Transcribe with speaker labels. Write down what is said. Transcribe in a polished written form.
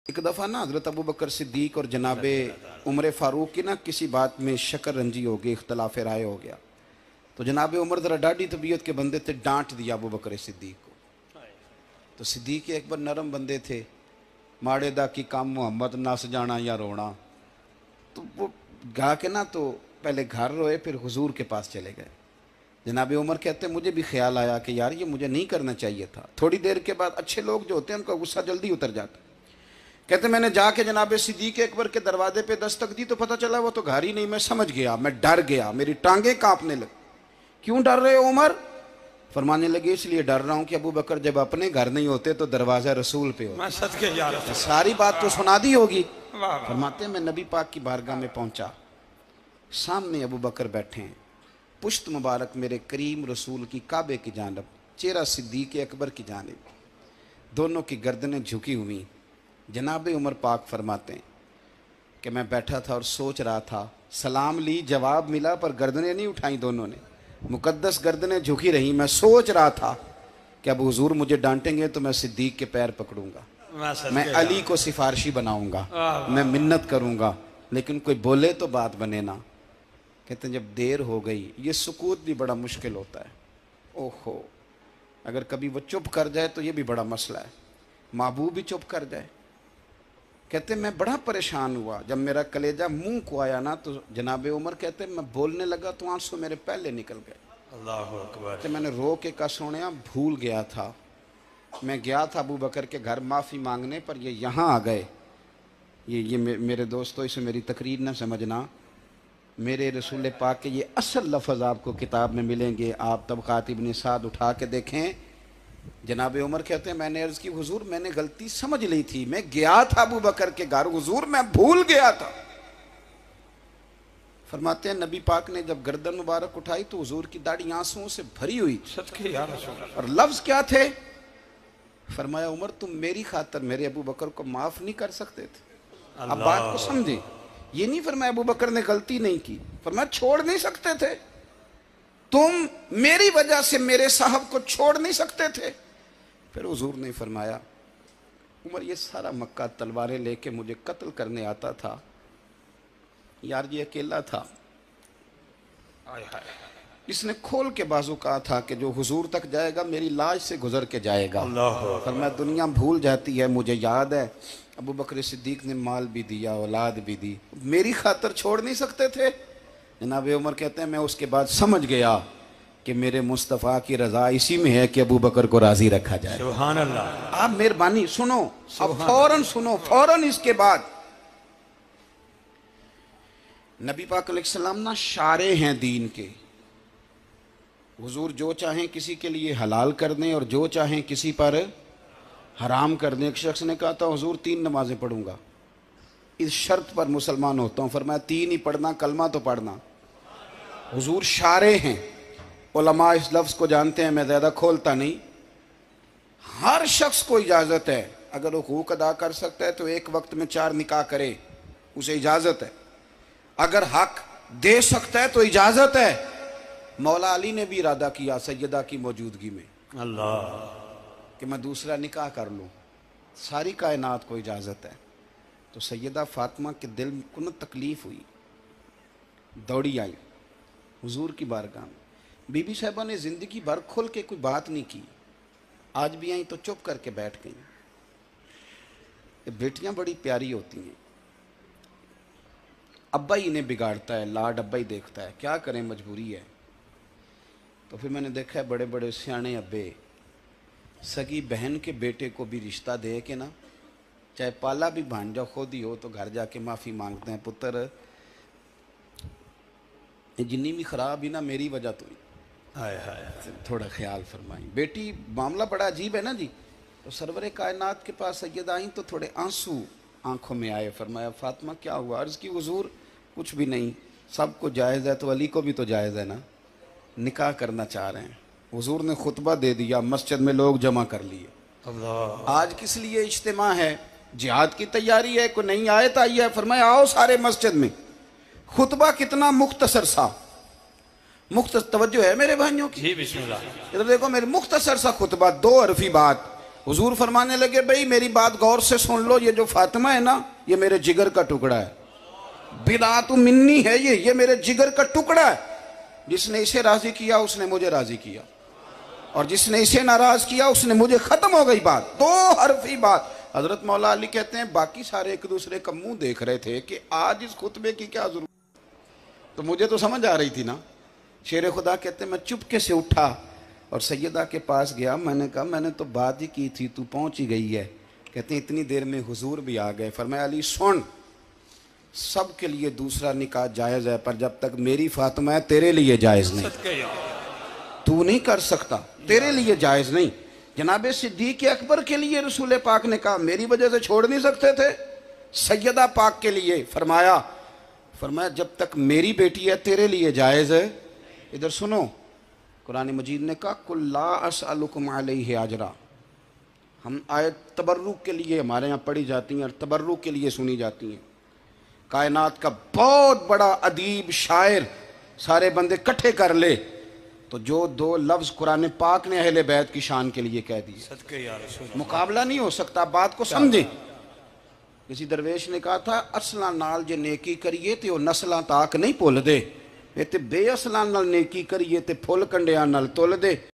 Speaker 1: एक दफ़ा ना हज़रत अबू बकर सिद्दीक और जनाबे उमर फ़ारूक की ना किसी बात में शक्कर रंजी हो गई, इख्तलाफ राय हो गया। तो जनाबे उमर ज़रा डाढ़ी तबीयत के बंदे थे, डांट दिया अबू बकर सिद्दीक को। तो सिद्दीक अकबर नरम बंदे थे, माड़े दा की काम मोहम्मद नस जाना या रोना। तो वो गा के ना तो पहले घर रोए, फिर हुजूर के पास चले गए। जनाबे उमर कहते मुझे भी ख्याल आया कि यार ये मुझे नहीं करना चाहिए था। थोड़ी देर के बाद अच्छे लोग जो होते हैं उनका गुस्सा जल्दी उतर जाता है। कहते मैंने जाके जनाबे सिद्दीक अकबर के दरवाजे पे दस्तक दी तो पता चला वो तो घर ही नहीं। मैं समझ गया, मैं डर गया, मेरी टांगें कांपने लगी। क्यों डर रहे हो उमर? फरमाने लगे इसलिए डर रहा हूं कि अबू बकर जब अपने घर नहीं होते तो दरवाजा रसूल पे होता। सारी बात तो सुना दी होगी। फरमाते मैं नबी पाक की बारगाह में पहुंचा, सामने अबू बकर बैठे हैं, पुश्त मुबारक मेरे करीम रसूल की काबे की जानब, चेहरा सिद्दीक अकबर की जानिब, दोनों की गर्दनें झुकी हुई। जनाब उमर पाक फरमाते हैं कि मैं बैठा था और सोच रहा था, सलाम ली, जवाब मिला, पर गर्दनें नहीं उठाई दोनों ने, मुकद्दस गर्दनें झुकी रही। मैं सोच रहा था कि अब हुजूर मुझे डांटेंगे तो मैं सिद्दीक के पैर पकड़ूंगा, मैं अली को सिफारशी बनाऊंगा, मैं मिन्नत करूंगा, लेकिन कोई बोले तो बात बने ना। कहते हैं जब देर हो गई, ये सुकूत भी बड़ा मुश्किल होता है। ओहो, अगर कभी वो चुप कर जाए तो ये भी बड़ा मसला है, महबूब भी चुप कर जाए। कहते मैं बड़ा परेशान हुआ, जब मेरा कलेजा मुंह को आया ना तो जनाबे उमर कहते मैं बोलने लगा तो आंसू मेरे पहले निकल गए। अल्लाहु अकबर। तो मैंने रो के कहा सोनिया भूल गया था, मैं गया था अबू बकर के घर माफ़ी मांगने, पर ये यहाँ आ गए। ये मेरे दोस्तों इसे मेरी तकरीर ना समझना, मेरे रसूल पाक के ये असल लफ्ज़ आपको किताब में मिलेंगे। आप तबक़ात इब्न साद उठा के देखें। जनाब उमर कहते हैं मैंने अर्ज़ की हुजूर मैंने गलती समझ ली थी, मैं गया था अबू बकर के घर, हुजूर मैं भूल गया था। फरमाते हैं नबी पाक ने जब गर्दन मुबारक उठाई तो हुजूर की दाढ़ी आंसुओं से भरी हुई थी। और लफ्ज़ क्या थे? फरमाया उमर तुम मेरी खातर मेरे अबू बकर को माफ़ नहीं कर सकते थे। अब बात को समझे, ये नहीं फरमाया अबू बकर ने गलती नहीं की, फरमाया छोड़ नहीं सकते थे, तुम मेरी वजह से मेरे साहब को छोड़ नहीं सकते थे। फिर हुजूर ने फरमाया उमर ये सारा मक्का तलवारें लेके मुझे कत्ल करने आता था, यार ये अकेला था, इसने खोल के बाजू कहा था कि जो हुजूर तक जाएगा मेरी लाश से गुजर के जाएगा। फरमाया दुनिया भूल जाती है, मुझे याद है अबू बकर सिद्दीक ने माल भी दिया, औलाद भी दी, मेरी खातर छोड़ नहीं सकते थे। जनाब उमर कहते हैं मैं उसके बाद समझ गया कि मेरे मुस्तफ़ा की रज़ा इसी में है कि अबू बकर को राज़ी रखा जाए। सुभान अल्लाह। आप मेहरबानी सुनो, अब फौरन सुनो, फौरन इसके बाद नबी पाक अलैहिस्सलाम ना शारे हैं दीन के। हुजूर जो चाहें किसी के लिए हलाल कर दें और जो चाहें किसी पर हराम कर दें। एक शख्स ने कहा था हुजूर 3 नमाजें पढ़ूंगा, इस शर्त पर मुसलमान होता हूँ। फरमाया 3 ही पढ़ना, कलमा तो पढ़ना। हुजूर शारे हैं, उलमा इस लफ्ज़ को जानते हैं, मैं ज़्यादा खोलता नहीं। हर शख्स को इजाज़त है, अगर हुकूक अदा कर सकता है तो एक वक्त में 4 निकाह करे, उसे इजाज़त है। अगर हक दे सकता है तो इजाज़त है। मौला अली ने भी इरादा किया सैयदा की मौजूदगी में अल्लाह कि मैं दूसरा निकाह कर लूँ, सारी कायनात को इजाज़त है। तो सैयदा फातिमा के दिल को न तकलीफ़ हुई, दौड़ी आई हुजूर की बारगाह में। बीबी साहिबा ने ज़िंदगी भर खुल के कोई बात नहीं की, आज भी आई तो चुप करके बैठ गई। बेटियां बड़ी प्यारी होती हैं, अब्बा ही इन्हें बिगाड़ता है, लाड अब्बा ही देखता है, क्या करें मजबूरी है। तो फिर मैंने देखा है बड़े बड़े सियाने अब्बे सगी बहन के बेटे को भी रिश्ता दे के ना, चाहे पाला भी भांजा खुद ही हो, तो घर जाके माफ़ी मांगते हैं, पुत्र जिन्नी भी ख़राब ही ना मेरी वजह तो ही, हाय हाय थोड़ा ख्याल फरमाई। बेटी मामला बड़ा अजीब है ना जी। तो सरवरे कायनात के पास सैयद आई तो थोड़े आंसू आंखों में आए। फरमाया फातिमा क्या हुआ? अर्ज़ की हुजूर कुछ भी नहीं, सबको जायज़ है तो अली को भी तो जायज़ है ना, निकाह करना चाह रहे हैं। हुजूर ने खुतबा दे दिया, मस्जिद में लोग जमा कर लिए। आज किस लिए इज्तिमा है? जिहाद की तैयारी है, कोई नई आयत आई है। फरमाया आओ सारे मस्जिद में। खुतबा कितना मुख्तसर सा, तवज्जो है मेरे भाइयों की, इधर देखो मेरे मुख्तसर सा खुतबा, 2 हरफी बात, हुजूर फरमाने लगे भाई मेरी बात गौर से सुन लो, ये जो फातिमा है ना ये मेरे जिगर का टुकड़ा है, बिदातु मिन्नी है, ये मेरे जिगर का टुकड़ा है। जिसने इसे राजी किया उसने मुझे राजी किया, और जिसने इसे नाराज किया उसने मुझे, खत्म हो गई बात, दो हरफी बात। हजरत मौला अली कहते हैं बाकी सारे एक दूसरे का मुंह देख रहे थे कि आज इस खुतबे की क्या जरूरत, तो मुझे तो समझ आ रही थी ना। शेर खुदा कहते हैं मैं चुपके से उठा और सैयदा के पास गया, मैंने कहा मैंने तो बात ही की थी, तू पहुंच ही गई है। कहते हैं इतनी देर में हुजूर भी आ गए। फरमाया अली सुन, सब के लिए दूसरा निकाह जायज़ है, पर जब तक मेरी फातिमा है तेरे लिए जायज़ नहीं, तू नहीं कर सकता, तेरे लिए जायज़ नहीं। जनाबे सिद्दीक़ अकबर के लिए रसूल पाक ने कहा मेरी वजह से छोड़ नहीं सकते थे, सैयदा पाक के लिए फरमाया जब तक मेरी बेटी है तेरे लिए जायज़ है। इधर सुनो, कुरान मजीद ने कहा कुल्ला असअलुकुम अलैहि अजरा। हम आयत तबर्रुक के लिए हमारे यहाँ पढ़ी जाती हैं और तबर्रुक के लिए सुनी जाती हैं। कायनात का बहुत बड़ा अदीब शायर सारे बंदे इकट्ठे कर ले तो जो दो लफ्ज़ कुरान पाक ने अहले बैत की शान के लिए कह दिए, मुकाबला नहीं हो सकता। बात को समझे। किसी दरवेश ने कहा था असलां नाल जे नेकी करिए तो नस्लां ताक नहीं भुल दे, ते बेअसलां नाल नेकी करिए ते फुल कंडियां नाल तुल दे।